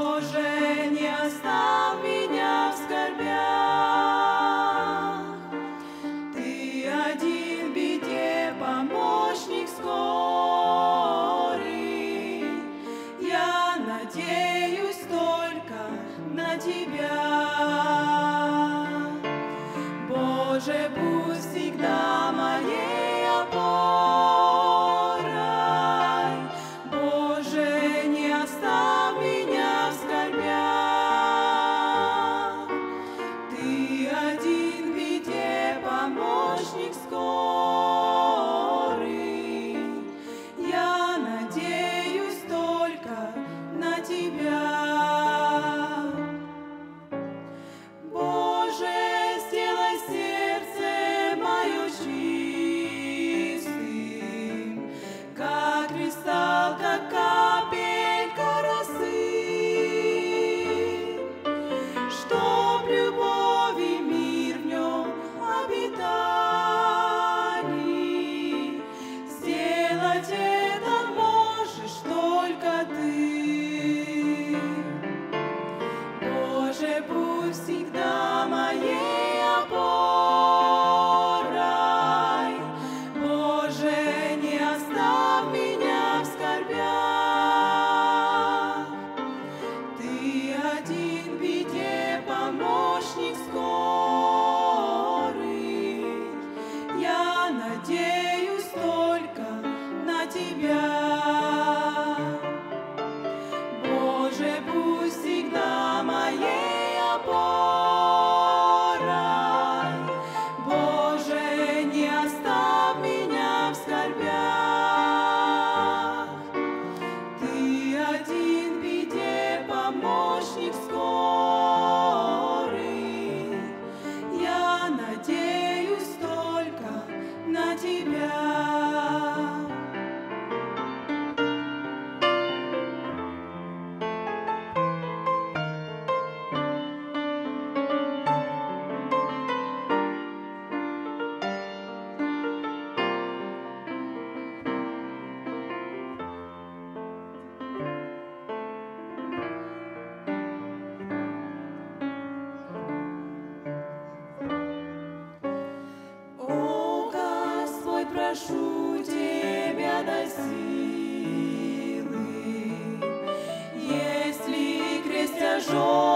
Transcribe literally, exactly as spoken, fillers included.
Боже, не оставь меня в скорбях. Ты один в беде, помощник скорый. Я надеюсь только на Тебя. Боже, пусть всегда моей опорой. Боже, не оставь меня в скорбях. Ты один в беде, помощник скорый. Я надеюсь только на Тебя. Боже, сделай сердце мое чистым, как кристалл, как капелька росы, чтоб любовь и мир в нем обитали. Сделать это можешь только Ты. Боже, пусть всегда моей опорой. Боже, не оставь меня в скорбях. Ты один в беде, помощник скорый. Я надеюсь только на Тебя. Боже, пусть всегда моей опорой. Боже, не оставь меня в скорбях. Ты один в беде, помощник скорый. Я надеюсь только на Тебя. О, Господь, прошу Тебя, дай силы, если крест тяжелый